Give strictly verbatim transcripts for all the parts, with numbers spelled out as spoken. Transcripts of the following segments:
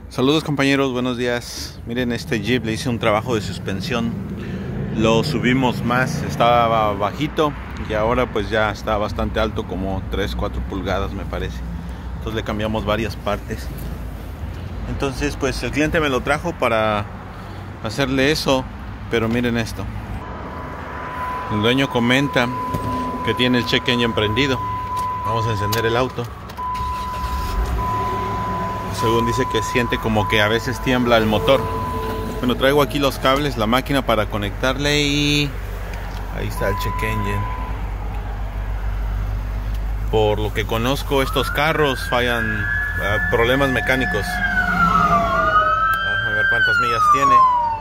Saludos compañeros, buenos días. Miren, este Jeep le hice un trabajo de suspensión. Lo subimos más, estaba bajito y ahora pues ya está bastante alto, como tres, cuatro pulgadas me parece. Entonces le cambiamos varias partes. Entonces pues el cliente me lo trajo para hacerle eso, pero miren esto. El dueño comenta que tiene el check engine prendido. Vamos a encender el auto. Según dice que siente como que a veces tiembla el motor. Bueno, traigo aquí los cables, la máquina para conectarle y ahí está el check engine. Por lo que conozco, estos carros fallan, uh, problemas mecánicos. Vamos a ver cuántas millas tiene.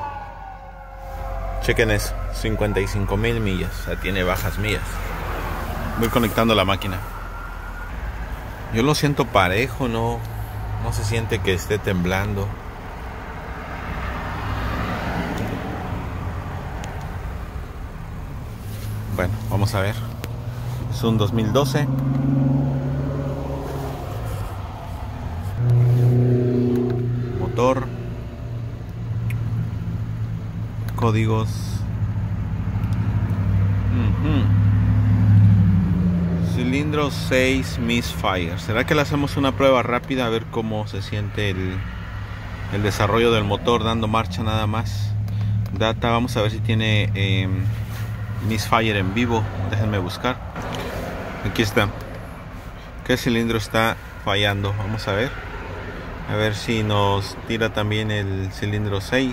Chequen eso, cincuenta y cinco mil millas, o sea, tiene bajas millas. Voy conectando la máquina. Yo lo siento parejo, no, no se siente que esté temblando. Bueno, vamos a ver. Es un dos mil doce. Motor. Códigos. Uh-huh. Cilindro seis Misfire. ¿Será que le hacemos una prueba rápida a ver cómo se siente el, el desarrollo del motor dando marcha nada más? Data, vamos a ver si tiene eh, Misfire en vivo. Déjenme buscar. Aquí está. ¿Qué cilindro está fallando? Vamos a ver. A ver si nos tira también el cilindro seis.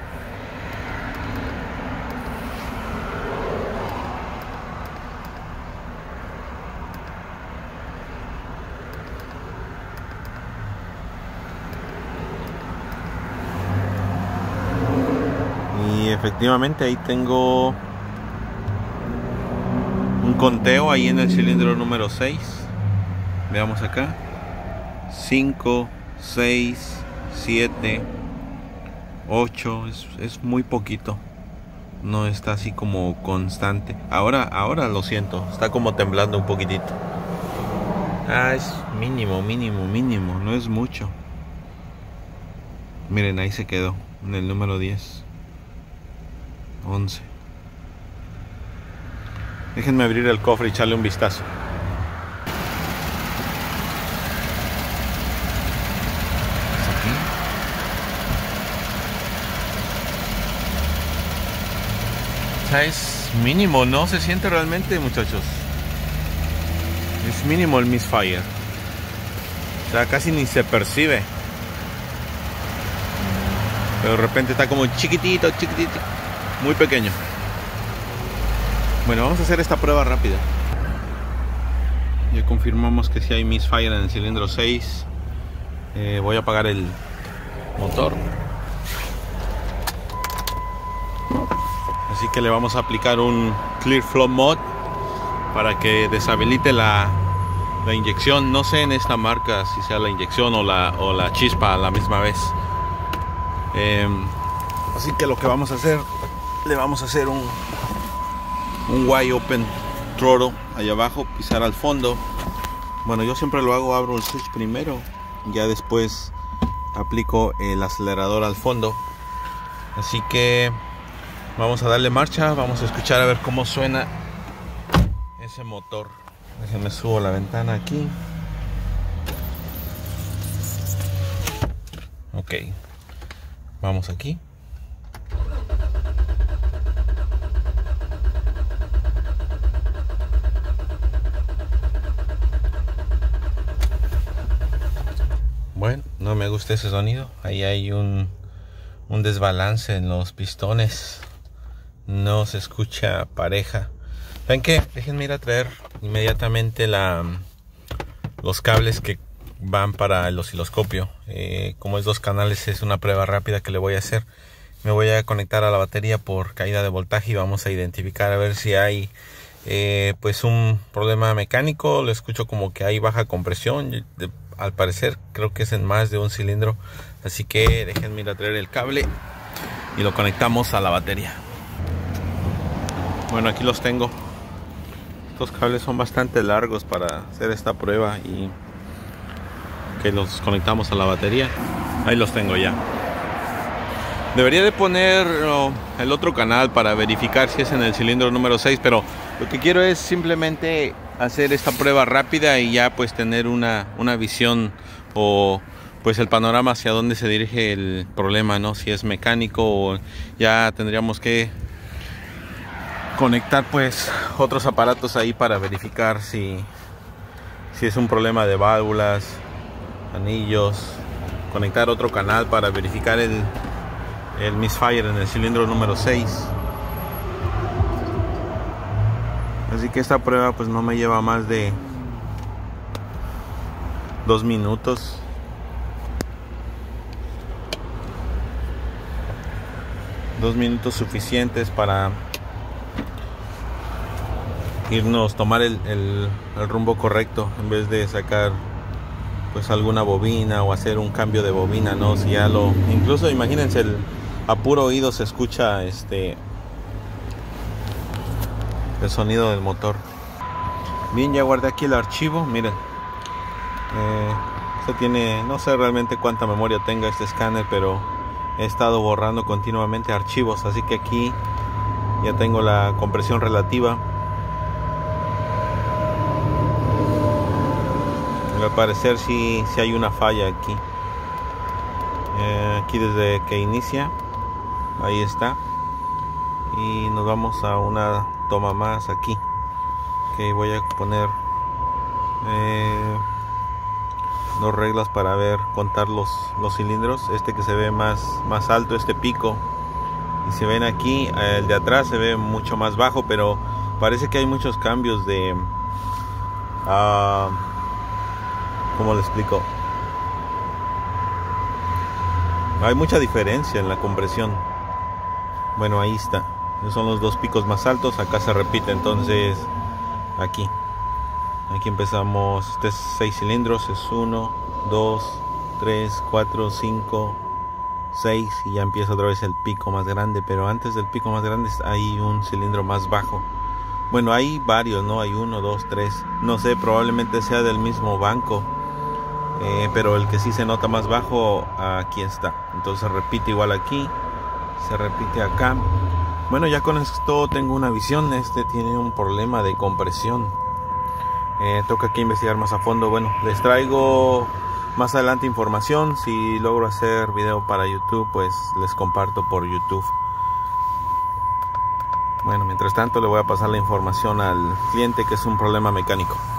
Y efectivamente ahí tengo un conteo ahí en el cilindro número seis. Veamos acá. cinco, seis, siete, ocho. Es, es muy poquito. No está así como constante. Ahora, ahora lo siento. Está como temblando un poquitito. Ah, es mínimo, mínimo, mínimo. No es mucho. Miren, ahí se quedó. En el número diez. once. Déjenme abrir el cofre y echarle un vistazo. Aquí. O sea, es mínimo, no se siente realmente, muchachos. Es mínimo el Misfire. O sea, casi ni se percibe. Pero de repente está como chiquitito, chiquitito. Muy pequeño. Bueno, vamos a hacer esta prueba rápida. Ya confirmamos que si hay Misfire en el cilindro seis. eh, Voy a apagar el motor. Así que le vamos a aplicar un Clear Flow Mod para que deshabilite la, la inyección. No sé en esta marca si sea la inyección o la, o la chispa a la misma vez. eh, Así que lo que vamos a hacer, le vamos a hacer un un wide open throttle allá abajo, pisar al fondo. Bueno, yo siempre lo hago, abro el switch primero, ya después aplico el acelerador al fondo. Así que vamos a darle marcha, vamos a escuchar a ver cómo suena ese motor. Déjenme subo la ventana aquí. Ok, vamos aquí. Bueno, no me gusta ese sonido. Ahí hay un, un desbalance en los pistones. No se escucha pareja. ¿Saben qué? Déjenme ir a traer inmediatamente la, los cables que van para el osciloscopio. Eh, como es dos canales, es una prueba rápida que le voy a hacer. Me voy a conectar a la batería por caída de voltaje y vamos a identificar a ver si hay eh, pues un problema mecánico. Lo escucho como que hay baja compresión. De, Al parecer creo que es en más de un cilindro. Así que déjenme ir a traer el cable y lo conectamos a la batería. Bueno, aquí los tengo. Estos cables son bastante largos para hacer esta prueba y que los conectamos a la batería. Ahí los tengo ya. Debería de poner oh, el otro canal para verificar si es en el cilindro número seis, pero lo que quiero es simplemente hacer esta prueba rápida y ya pues tener una, una visión o pues el panorama hacia dónde se dirige el problema, ¿no? Si es mecánico o ya tendríamos que conectar pues otros aparatos ahí para verificar si, si es un problema de válvulas, anillos, conectar otro canal para verificar el, el misfire en el cilindro número seis. Así que esta prueba pues no me lleva más de dos minutos. Dos minutos suficientes para irnos, tomar el, el, el rumbo correcto, en vez de sacar pues alguna bobina o hacer un cambio de bobina, ¿no? Si ya lo, incluso imagínense, el, a puro oído se escucha este el sonido del motor. Bien, ya guardé aquí el archivo, miren. Eh, este tiene, no sé realmente cuánta memoria tenga este escáner, pero he estado borrando continuamente archivos, así que aquí ya tengo la compresión relativa. Al parecer sí, sí hay una falla aquí. Eh, aquí desde que inicia, ahí está. Y nos vamos a una toma más aquí. Que voy a poner eh, dos reglas para ver, contar los, los cilindros. Este que se ve más, más alto, este pico. Y si ven aquí, el de atrás se ve mucho más bajo, pero parece que hay muchos cambios de... Uh, ¿Cómo le explico? Hay mucha diferencia en la compresión. Bueno, ahí está. Esos son los dos picos más altos. Acá se repite, entonces aquí. Aquí empezamos. Este es seis cilindros. Es uno, dos, tres, cuatro, cinco, seis. Y ya empieza otra vez el pico más grande. Pero antes del pico más grande hay un cilindro más bajo. Bueno, hay varios, ¿no? Hay uno, dos, tres. No sé, probablemente sea del mismo banco. Eh, pero el que sí se nota más bajo, aquí está. Entonces se repite igual aquí, se repite acá. Bueno, ya con esto tengo una visión. Este tiene un problema de compresión. eh, Toca aquí investigar más a fondo. Bueno, les traigo más adelante información. Si logro hacer video para YouTube, pues les comparto por YouTube. Bueno, mientras tanto le voy a pasar la información al cliente, que es un problema mecánico.